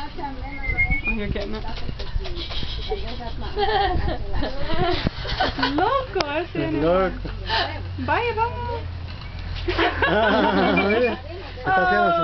Oh, you're getting it. Loco ese animal. Loco. Vaya, vamos. Mira, está haciendo